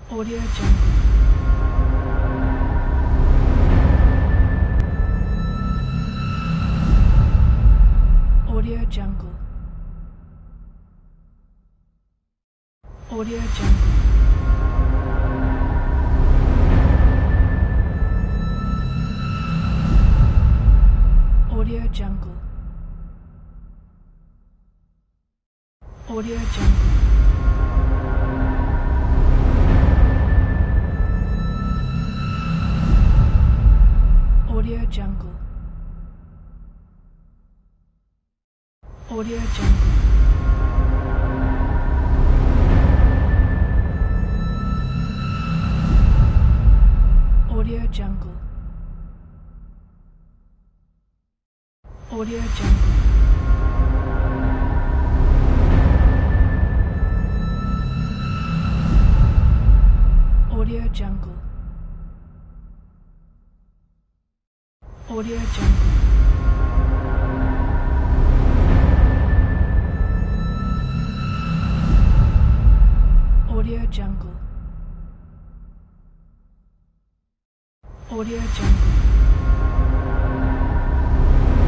Audio Jungle. Audio Jungle. Audio Jungle. Audio Jungle. Audio Jungle. Audio Jungle. Audio Jungle. Audio Jungle. Audio Jungle. Audio Jungle. Audio Jungle. Audio Jungle. Audio Jungle.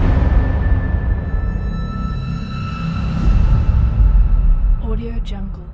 Audio Jungle.